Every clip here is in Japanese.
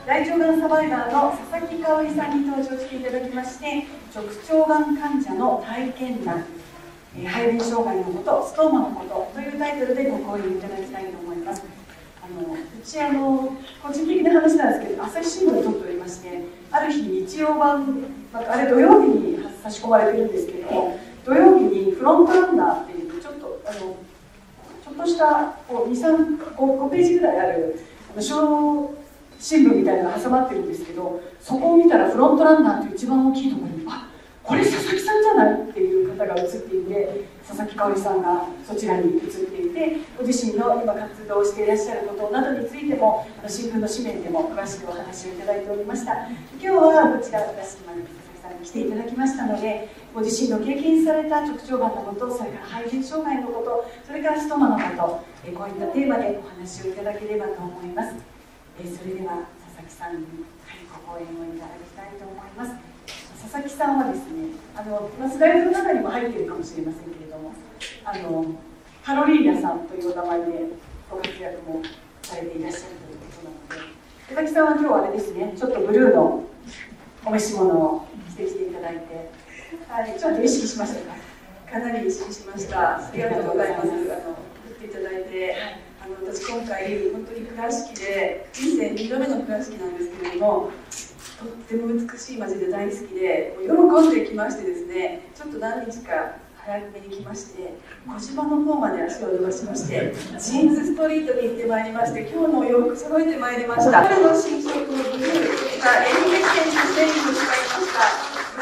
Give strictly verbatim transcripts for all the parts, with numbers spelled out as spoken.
大腸がんサバイバーの佐々木香織さんに登場していただきまして、直腸がん患者の体験談、えー、排便障害のこと、ストーマのことというタイトルでご講演いただきたいと思います。あのうちあの個人的な話なんですけど、朝日新聞に撮っておりまして、ある日日曜版、あれ土曜日に差し込まれてるんですけども、土曜日にフロントランナーっていうちょっとあのちょっとしたこうに、さん、ごページぐらいあるあの小新聞みたいなのが挟まってるんですけど、そこを見たらフロントランナーっていう一番大きいところに、あ、これ佐々木さんじゃないっていう方が映っていて、佐々木香織さんがそちらに映っていて、ご自身の今活動していらっしゃることなどについてもあの新聞の紙面でも詳しくお話をいただいておりました。今日はこちら倉敷まで佐々木さんに来ていただきましたので、ご自身の経験された直腸がんのこと、それから排便障害のこと、それからストマのこと、えこういったテーマでお話をいただければと思います。えそれでは佐々木さんに、はい、ご講演をいただきたいと思います。佐々木さんはですね、あのスライドの中にも入っているかもしれませんけれども、あのカロリーヤさんというお名前でご活躍もされていらっしゃるということなので、佐々木さんは今日はあれですね、ちょっとブルーのお召し物を着てきていただいて、はい、ちょっと意識しましたか？ かなり意識しました。ありがとうございます。あの言っていただいて、あの私今回本当に倉敷で人生にどめの倉敷なんですけれども、とっても美しい街で大好きで喜んできましてですね、ちょっと何日か早めに来まして、小島の方まで足を伸ばしまして、ジーンズストリートに行ってまいりまして、今日のお洋服揃えてまいりました。彼の新色のブルー、それから愛媛県のデニムを使いました。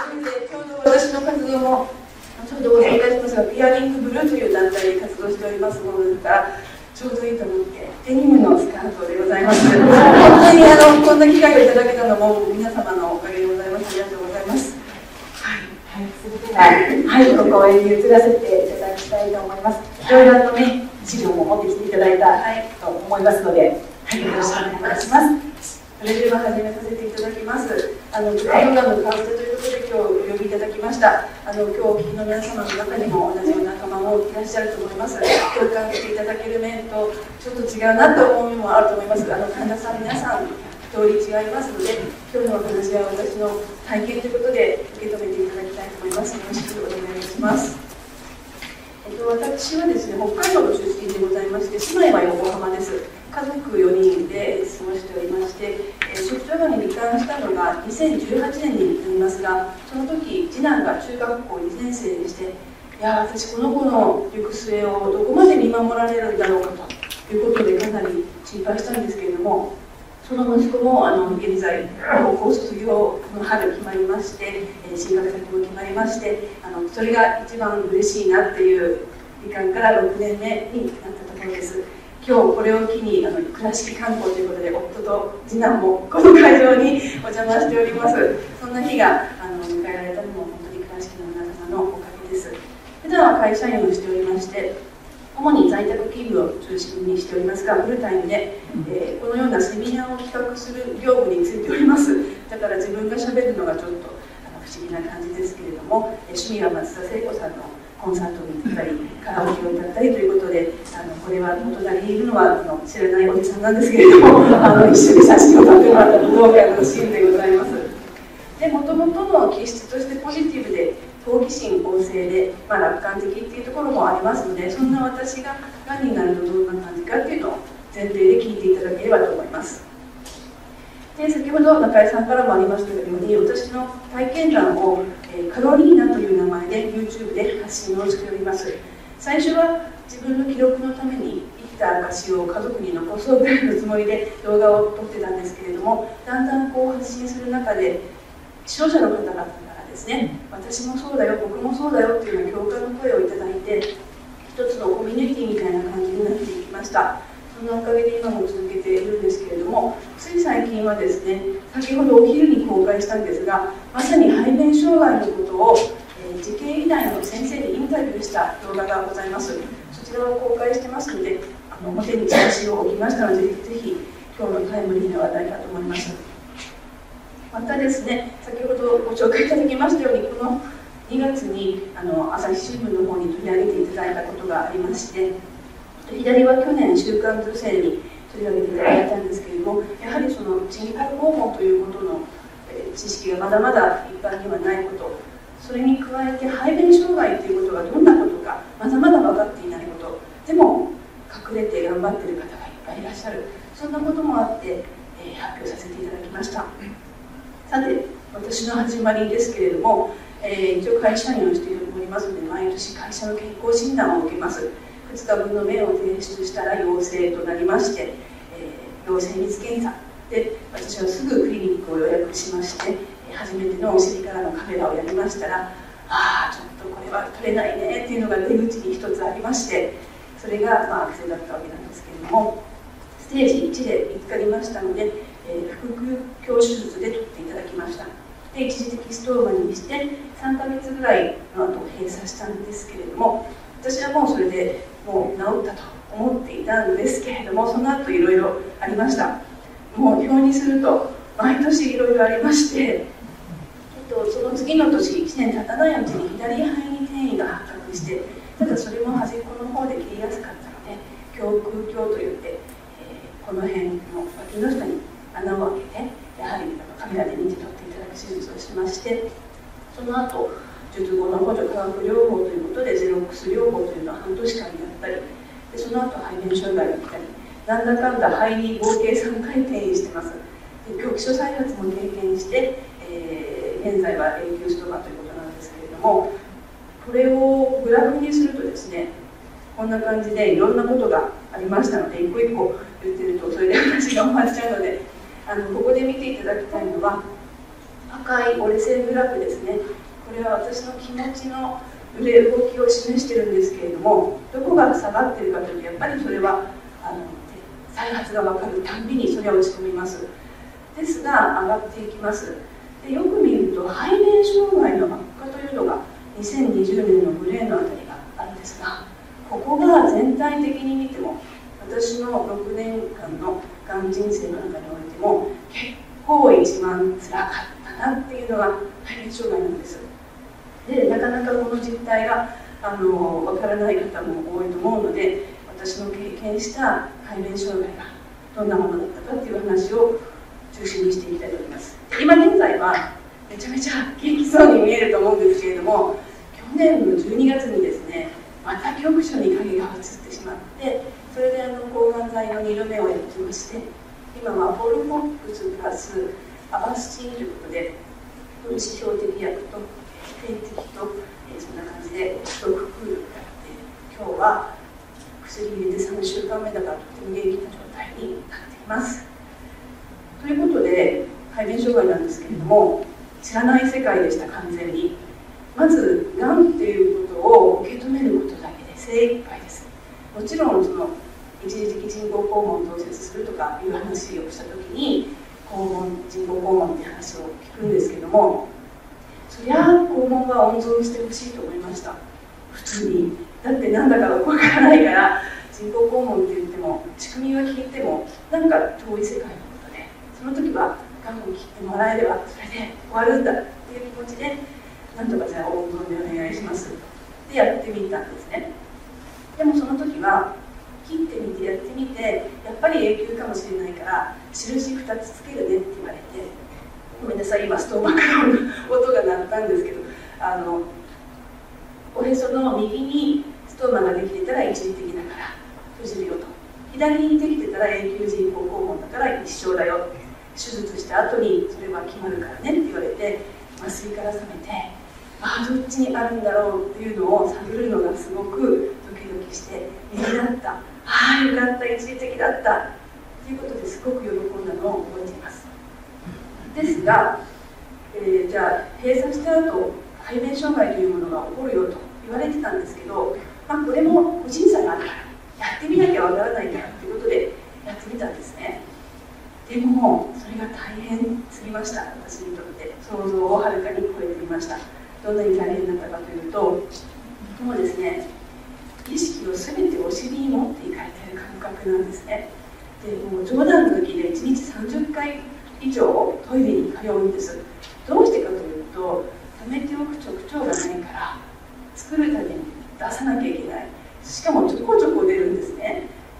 ブルーで今日の私の活動もちょっとご紹介しますが、ピアリングブルーという団体で活動しておりますものですから、ちょうどいいと思ってデニムのスカートでございます。本当にあのこんな機会をいただけたのも皆様のおかげでございます。ありがとうございます。 はい、それでは、はい、ご講演に移らせていただきたいと思います。いろいろとね、資料も持ってきていただいた、はい、と思いますので、はい、よろしくお願いします。 それでは始めさせていただきます。あの、プログラムカウントということで今日お呼びいただきました。あの、今日お聞きの皆様の中にも同じお仲間もいらっしゃると思います。共感していただける面とちょっと違うなと思う面もあると思います。あの、患者さん皆さん通り違いますので、今日のお話は私の体験ということで受け止めていただきたいと思います。よろしくお願いします。えっと、私はですね、北海道の出身でございまして、姉妹は横浜です。家族よにんで過ごしておりまして、えー、直腸がんに罹患したのがにせんじゅうはちねんになりますが、その時次男が中学校にねん生でして、いや私この子の行く末をどこまで見守られるんだろうかということでかなり心配したんですけれども、その息子もあの現在高校卒業の春決まりまして、えー、進学先も決まりまして、あのそれが一番嬉しいなっていう罹患からろくねんめになったところです。今日これを機にあの倉敷観光ということで夫と次男もこの会場にお邪魔しております。そんな日があの迎えられたのも本当に倉敷の皆様のおかげです。普段は会社員をしておりまして、主に在宅勤務を中心にしておりますが、フルタイムで、えー、このようなセミナーを企画する業務についております。だから自分がしゃべるのがちょっとあの不思議な感じですけれども、趣味は松田聖子さんのコンサートに行ったりカラオケを歌ったりということで、あのこれはお隣にいるのはあの知らないおじさんなんですけれどもあの一緒に写真を撮ってもらった武道館のシーンでございます。で、もともとの気質としてポジティブで好奇心旺盛で、まあ、楽観的っていうところもありますので、そんな私ががんになるとどんな感じかっていうのを前提で聞いていただければと思います。で、先ほど中井さんからもありましたように、私の体験談を、えー、カロリーナという名前で YouTube で発信をしております。最初は自分の記録のために生きた証を家族に残そうというつもりで動画を撮ってたんですけれども、だんだんこう発信する中で視聴者の方々からですね、私もそうだよ、僕もそうだよっていうような共感の声をいただいて、一つのコミュニティみたいな感じになっていきました。そのおかげで今も続けているんですけれども、つい最近はですね、先ほどお昼に公開したんですが、まさに排便障害のことを、えー、慈恵医大の先生にインタビューした動画がございます。そちらを公開してますので、あの表にチラシを置きましたので、ぜひぜひ今日のタイムリーな話題かと思います。またですね、先ほどご紹介いただきましたように、このにがつにあの朝日新聞の方に取り上げていただいたことがありまして、左は去年「週刊女性」に取り上げていただいたんですけれども、やはりその人工肛門ということの、えー、知識がまだまだ一般にはないこと、それに加えて排便障害ということがどんなことかまだまだ分かっていないこと、でも隠れて頑張っている方がいっぱいいらっしゃる、そんなこともあって、えー、発表させていただきました。さて、私の始まりですけれども、えー、一応会社員をしておりますので、毎年会社の健康診断を受けます。ふつかぶんの便を提出したら陽性となりまして、えー、陽性率検査で、私はすぐクリニックを予約しまして、初めてのお尻からのカメラをやりましたら、ああ、ちょっとこれは取れないねっていうのが出口に一つありまして、それが、まあ、悪性だったわけなんですけれども、ステージいちで見つかりましたので、えー、腹腔鏡手術で取っていただきました。で、一時的ストーマにしてさんかげつぐらいの後閉鎖したんですけれども、私はもうそれでもう治ったと思っていたんですけれども、その後いろいろありました。もう表にすると毎年いろいろありまして、えっと、その次の年いちねん経たないうちに左肺に転移が発覚して、ただそれも端っこの方で切りやすかったので胸腔鏡といって、えー、この辺の脇の下に穴を開けて、やはりカメラで見て撮っていただく手術をしまして、その後術後の補助化学療法ということでゼロックス療法というのは半年間やったりで、その後排便障害が来たり、なんだかんだ肺に合計さんかい転移してます。で、今日基礎再発も経験して、えー、現在は永久ストーマということなんですけれども、これをグラフにするとですね、こんな感じでいろんなことがありましたので、一個一個言ってるとそれで話が終わっちゃうので、あのここで見ていただきたいのは赤い折れ線グラフですね。これは私の気持ちの揺れ動きを示してるんですけれども、どこが下がっているかというと、やっぱりそれはあの再発が分かるたんびにそれは落ち込みます。ですが上がっていきます。で、よく見ると排便障害の悪化というのがにせんにじゅうねんのグレーのあたりがあるんですが、ここが全体的に見ても、私のろくねんかんのがん人生の中においても結構一番つらかったなっていうのが排便障害なんです。で、なかなかこの実態があの分からない方も多いと思うので、私の経験した排便障害がどんなものだったかっていう話を中心にしていきたいと思います。今現在はめちゃめちゃ元気そうに見えると思うんですけれども、去年のじゅうにがつにですね、また局所に影が移ってしまって、それであの抗がん剤のにどめをやってまして、今はフォルフォックスプラスアバスチンということで、分子標的薬と点滴と、えー、そんな感じで一工夫やって、今日は薬入れてさんしゅうかんめだからとても元気な状態になっています。ということで、排便障害なんですけれども、知らない世界でした。完全にまずがんっていうことを受け止めることだけで精一杯です。もちろんその一時的人工肛門を増設するとかいう話をしたときに、肛門人工肛門って話を聞くんですけども、そりゃ肛門は温存してほしいと思いました。普通に。だってなんだかわからないから、人工肛門って言っても仕組みは聞いてもなんか遠い世界のことで、その時はがんを切ってもらえればそれで終わるんだっていう気持ちで、なんとかじゃあ温存でお願いしますってやってみたんですね。でもその時は切ってみてやってみて、やっぱり永久かもしれないから印ふたつつけるねって言われて、ごめんなさい、今ストーマから音が鳴ったんですけど、あのおへその右にストーマができてたら一時的だから閉じるよと、左にできてたら永久人工肛門だから一生だよ、手術した後にそれは決まるからねって言われて、麻酔から覚めて、ああどっちにあるんだろうっていうのを探るのがすごくドキドキして、右だった、ああよかった、一時的だったということですごく喜んだのを覚えています。ですが、えー、じゃあ閉鎖した後排便障害というものが起こるよと言われてたんですけど、まあ、これも個人差があるからやってみなきゃわからないからということでやってみたんですね。でもそれが大変すぎました。私にとって想像をはるかに超えていました。どんなに大変だったかというと、もうですね、意識を全てお尻に持っていかれている感覚なんですね。でもう冗談抜きでいちにちさんじゅっかい以上トイレに通うんです。どうしてかというと、溜めておく直腸がないから作るために出さなきゃいけない。しかもちょこちょこ出るんですね。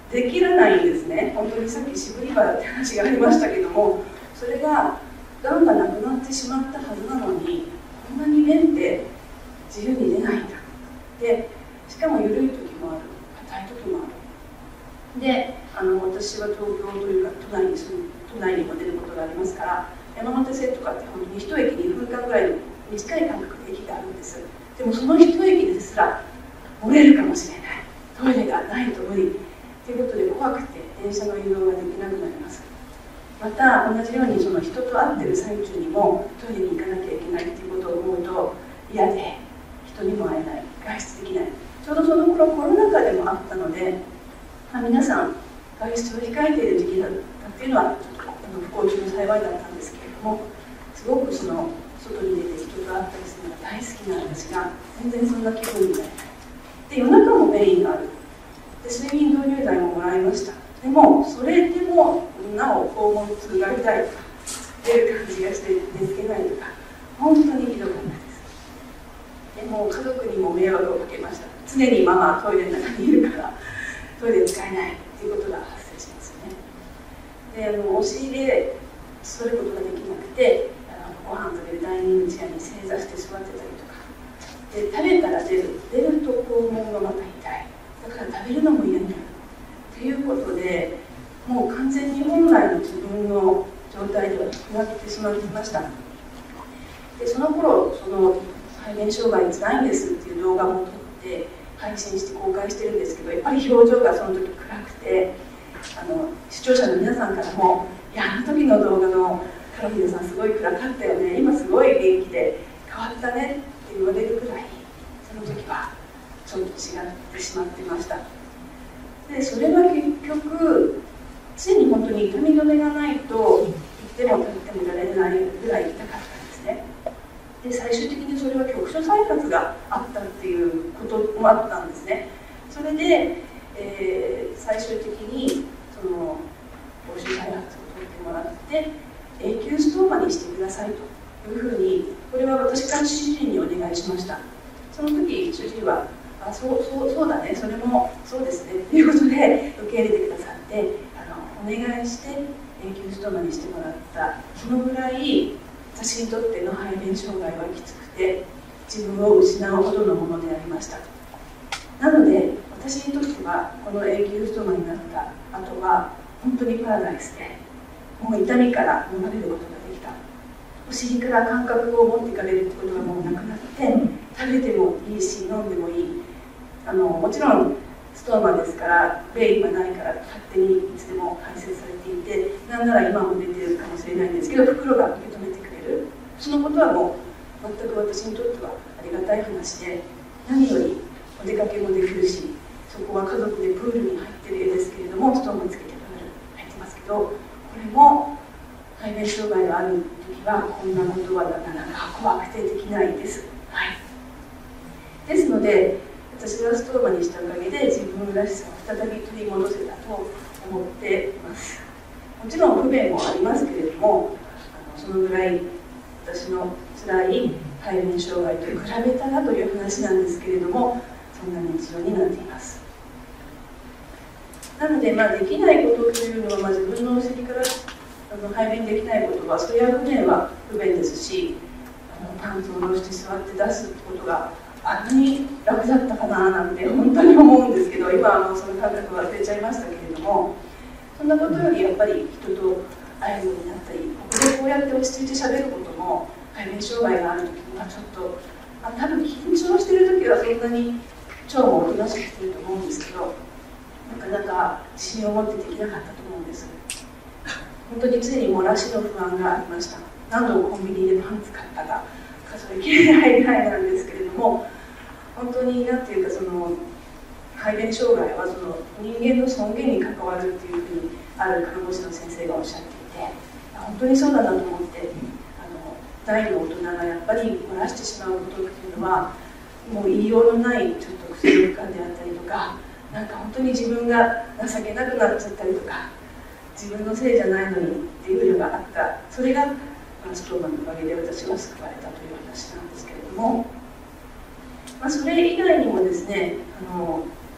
できないんですね。本当にさっき渋り腹って話がありましたけども、それががんがなくなってしまったはずなのに、こんなに便って自由に出ないんだ。でしかも緩い時もある、硬い時もある。であの私は東京というか都内に住む都内にも出ることがありますから、山手線とかって本当に一駅にふんかんぐらいの短い間隔で駅があるんです。でもその一駅ですら漏れるかもしれない、トイレがないと無理ということで怖くて電車の移動ができなくなります。また同じようにその人と会ってる最中にもトイレに行かなきゃいけないということを思うと嫌で、人にも会えない、外出できない。ちょうどその頃コロナ禍でもあったので、まあ、皆さん外出を控えている時期だったっていうのはちょっと不幸中の幸いだったんですけれども、すごくその外に出て人と会ったりするのが大好きな私が全然そんな気分になれない。で夜中も便意がある。で睡眠導入剤ももらいました。でもそれでもなお肛門痛が痛いとか出る感じがして寝つけないとか、本当にひどかったです。でも家族にも迷惑をかけました。常にママはトイレの中にいるからトイレ使えないということが発生しますよね。であの押し入れ座ることができなくて、あのご飯食べるダイニングチェアに正座して座ってたりとかで、食べたら出る出ると肛門がまた痛い、だから食べるのも嫌になるということで、もう完全に本来の自分の状態ではなくなってしまっていました。でその頃その排便障害つらいんですっていう動画も撮って配信して公開してるんですけど、やっぱり表情がその時暗くて、あの視聴者の皆さんからも「いやあの時の動画のカロリーさんすごい暗かったよね、今すごい元気で変わったね」って言われるくらい、その時はちょっと違ってしまってました。でそれは結局常に本当に痛み止めがないと生きても立ってもいられないぐらい痛かったんですね。で最終的にそれは局所再発があったっていうこともあったんですね。それで、えー、最終的にその局所再発を取ってもらって永久ストーマにしてくださいというふうに、これは私から主治医にお願いしました。その時主治医はあそうそうそうだね、それもそうですねということで受け入れてくださって、あのお願いして永久ストーマにしてもらった。そのぐらい私にとっての排便障害はきつくて自分を失うほどのものでありました。なので私にとってはこの永久ストーマになった後は本当にパラダイスで、もう痛みから逃れることができた。お尻から感覚を持っていかれるってことがもうなくなって、食べてもいいし飲んでもいい。あのもちろんストーマですから便意がないから勝手にいつでも排泄されていて、なんなら今も出てるかもしれないんですけど袋が受け止めてくれる、そのことはもう全く私にとってはありがたい話で、何よりお出かけもできるし、そこは家族でプールに入ってる絵ですけれどもストーマつけてプール入ってますけど、これも排便障害がある時はこんなことはなかなか怖くてできないです。はい、ですので私はストーマにしたおかげで自分らしさを再び取り戻せたと思っています。もちろん不便もありますけれども、あのそのぐらい私の辛い排便障害と比べたらという話なんですけれども、そんな日常になっています。なので、まあ、できないことというのは、まあ、自分のお尻からあの排便できないことは、それは不便は不便ですし、あのパンツを下ろして座って出すってことがあんなに楽だったかななんて本当に思うんですけど、今はもうその感覚忘れちゃいましたけれども、そんなことよりやっぱり人と会えるようになったり、ここでこうやって落ち着いてしゃべることも排便障害がある時にはちょっとあ多分緊張してる時はそんなに腸もおとなしくしてると思うんですけど、なかなか自信を持ってできなかったと思うんです。本当に常に漏らしの不安がありました。何度コンビニでパンツ買ったか数えきれないぐらいなんですけれども、本当に何ていうかその排便障害はその人間の尊厳に関わるっていうふうにある看護師の先生がおっしゃっていて、本当にそうだなと思って、あの大の大人がやっぱり漏らしてしまうことっていうのはもう言いようのないちょっと薬感であったりとか、なんか本当に自分が情けなくなっちゃったりとか、自分のせいじゃないのにっていうのがあった。それがストーマのおかげで私は救われたという話なんですけれども、まあ、それ以外にもですね、あの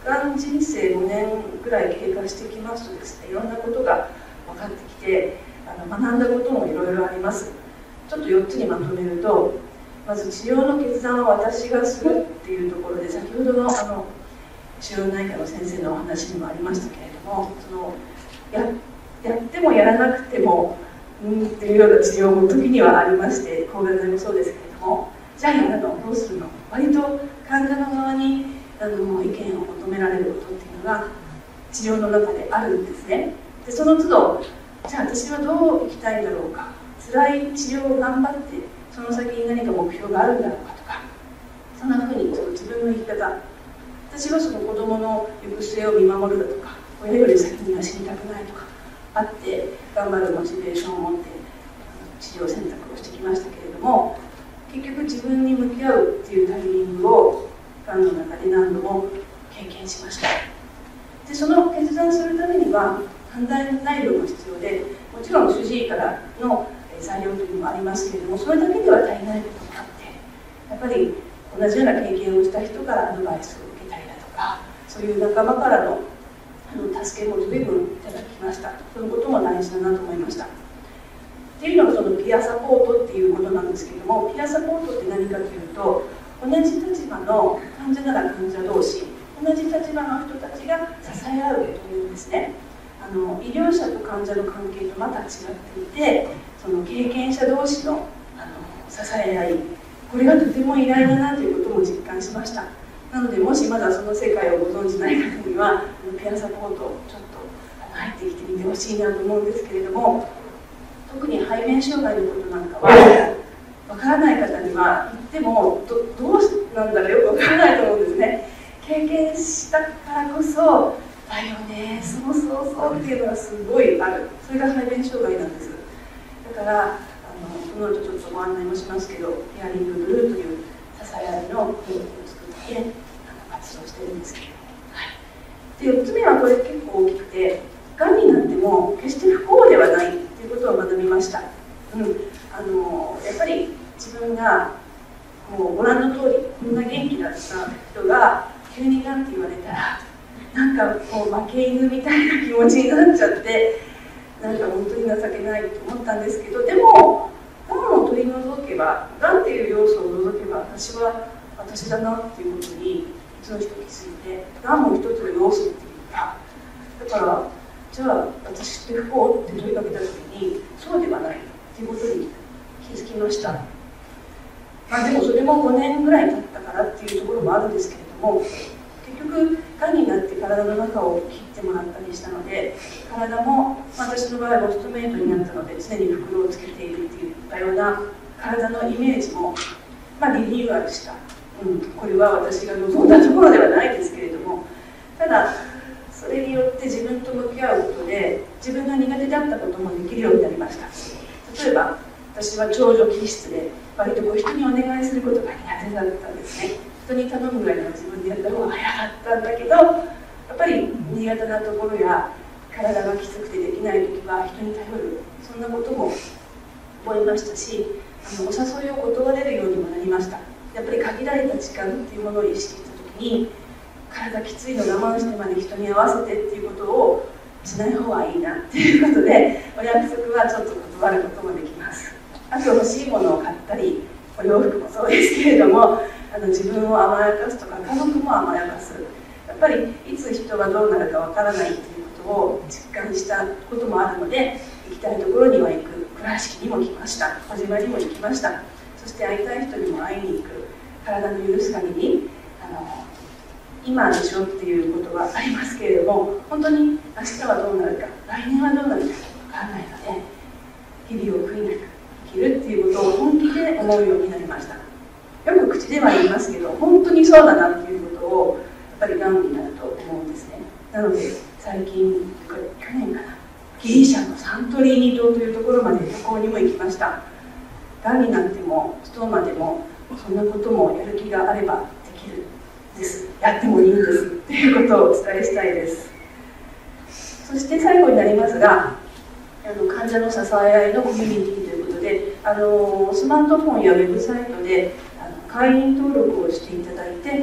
がん人生ごねんぐらい経過してきますとですね、いろんなことが分かってきて、あの学んだこともいろいろあります。ちょっとよっつにまとめると、まず治療の決断は私がするっていうところで、先ほどのあの腫瘍内科の先生のお話にもありましたけれども、その や, やってもやらなくてもうんっていうような治療も時にはありまして、抗がん剤もそうですけれども、じゃあやるのどうするの、割と患者の側にあの意見を求められることっていうのが治療の中であるんですね。でその都度、じゃあ私はどう生きたいんだろうか、辛い治療を頑張ってその先に何か目標があるんだろうかとか、そんなふうにその自分の生き方、私はその子どもの行く末を見守るだとか、親より先には死にたくないとかあって頑張るモチベーションを持って治療選択をしてきましたけれども、結局自分に向き合うっていうタイミングをがんの中で何度も経験しました。でその決断するためには判断材料も必要で、もちろん主治医からの材料というのもありますけれども、それだけでは足りないこともあって、やっぱり同じような経験をした人からアドバイスを受けたりだとか、そういう仲間からのあの助けも随分いただきました。そういうことも大事だなと思いました。っていうのがそのピアサポートっていうことなんですけれども、ピアサポートって何かというと、同じ立場の患者なら患者同士、同じ立場の人たちが支え合うというんですね。あの医療者と患者の関係とまた違っていて、その経験者同士の、あの支え合い、これがとても偉大だなということも実感しました。なので、もしまだその世界をご存じない方には、ピアサポートをちょっと入ってきてみてほしいなと思うんですけれども、特に排便障害のことなんかはわからない方には言っても ど, どうなんだろう、よくわからないと思うんですね。経験したからこそだよね、そうそうそうっていうのがすごいある。それが排便障害なんです。だからあのこの後ちょっとご案内もしますけど、ペアリングブルーという支え合いのグループを作ってあの活動してるんですけど、はい、でよっつめはこれ結構大きくて、がんになっても決して不幸ではないということを学びました。うん、あのやっぱり自分がもうご覧の通りこんな元気だった人が急にがんって言われたら、なんかこう負け犬みたいな気持ちになっちゃって、なんか本当に情けないと思ったんですけど、でもがんを取り除けば、がんっていう要素を除けば私は私だなっていうことにいつの日か気づいて、がんも一つの要素っていうか、だからじゃあ私って不幸って問いかけた時に、そうではないっていうことに気づきました。まあ、でもそれもごねんぐらい経ったからっていうところもあるんですけれども、結局がんになって体の中を切ってもらったりしたので、体も、まあ、私の場合はロストメイトになったので常に袋をつけているっていったような体のイメージも、まあ、リニューアルした、うん、これは私が望んだところではないですけれども、ただそれによって自分と向き合うことで自分が苦手だったこともできるようになりました。例えば私は長女気質で、割とこう人にお願いすることが苦手だったんですね。人に頼むぐらいの自分でやった方が早かったんだけど、やっぱり苦手なところや体がきつくてできない時は人に頼る、そんなことも覚えましたし、あのお誘いを断れるようにもなりました。やっぱり限られた時間っていうものを意識した時に、体きついの我慢してまで人に合わせてっていうことをしない方がいいなっていうことで、お約束はちょっと断ることもできます。あと欲しいものを買ったり、お洋服もそうですけれども、あの自分を甘やかすとか家族も甘やかす、やっぱりいつ人がどうなるかわからないということを実感したこともあるので、行きたいところには行く、倉敷にも来ました、小島にも行きました。そして会いたい人にも会いに行く、体の許す限り、あの今でしょっていうことはありますけれども、本当に明日はどうなるか、来年はどうなるかわからないので、日々を悔いなく生きるっていうことを本気で思うようになりました。よく口では言いますけど、本当にそうだなっていうことをやっぱりがんになると思うんですね。なので最近、去年かな、ギリシャのサントリーニ島というところまで旅行にも行きました。がんになってもストーマでもそんなこともやる気があればできるです。やってもいいんですっていうことをお伝えしたいです。そして最後になりますが、あの患者の支え合いのコミュニティということで、あのスマートフォンやウェブサイトであの会員登録をしていただいて、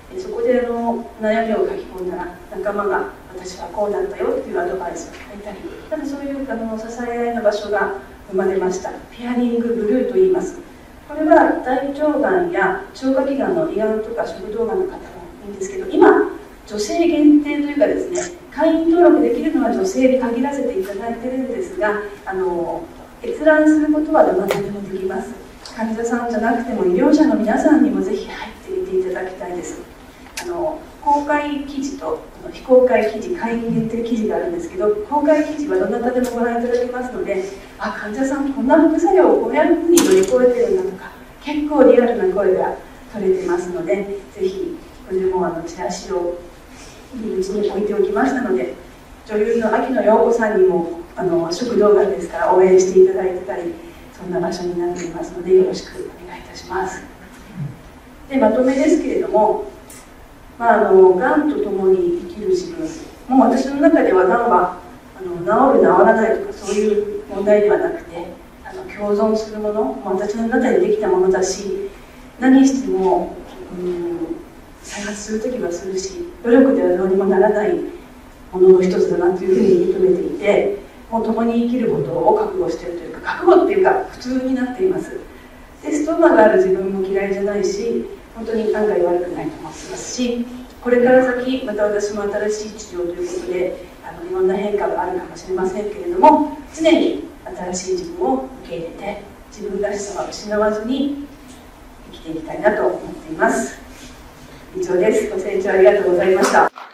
そこであの悩みを書き込んだら、仲間が私はこうだったよっていうアドバイスを書いたり、ただそういうあの支え合いの場所が生まれました。ペアリングブルーと言います。これは大腸がんや消化器がんの胃がんとか食道がんの方もいいんですけど、今女性限定というかですね、会員登録できるのは女性に限らせていただいているんですが、あの閲覧することはどなたでもできます。患者さんじゃなくても医療者の皆さんにもぜひ入ってみていただきたいです。あの公開記事と非公開記事、会員限定記事があるんですけど、公開記事はどなたでもご覧いただけますので、あ、患者さんこんな副作用をこういうふうに乗り越えてるんだとか、結構リアルな声が取れてますので、ぜひこれもあのチラシを入り口に置いておきましたので、女優の秋野陽子さんにもあの食動画ですから応援していただいてたり、そんな場所になっていますので、よろしくお願いいたします。で、まとめですけれども、まあ、あのがんと共に生きる自分、もう私の中ではがんはあの治る治らないとかそういう問題ではなくて、あの共存するもの、もう私の中でできたものだし、何しても、うん、再発するときはするし、努力ではどうにもならないものの一つだなというふうに認めていて、もう共に生きることを覚悟しているというか、覚悟っていうか普通になっています。で、ストーマがある自分も嫌いじゃないし、本当に案外悪くないと思ってますし、これから先また私も新しい治療ということであのいろんな変化があるかもしれませんけれども、常に新しい自分を受け入れて自分らしさは失わずに生きていきたいなと思っています。以上です。ご清聴ありがとうございました。